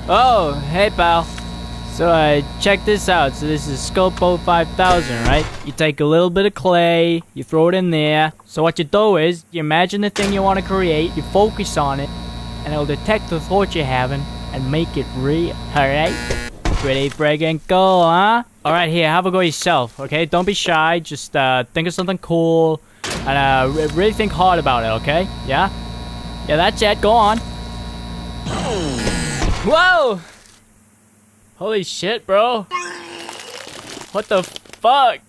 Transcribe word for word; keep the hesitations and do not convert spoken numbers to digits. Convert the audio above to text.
Oh, hey pal. So uh, check this out. So this is Scopo five thousand, right? You take a little bit of clay, you throw it in there. So what you do is, you imagine the thing you want to create, you focus on it, and it'll detect the thought you're having and make it real, alright? Pretty friggin' cool, huh? Alright, here, have a go yourself, okay? Don't be shy, just uh, think of something cool, and uh, re really think hard about it, okay? Yeah? Yeah, that's it, go on. Whoa! Holy shit, bro. What the fuck?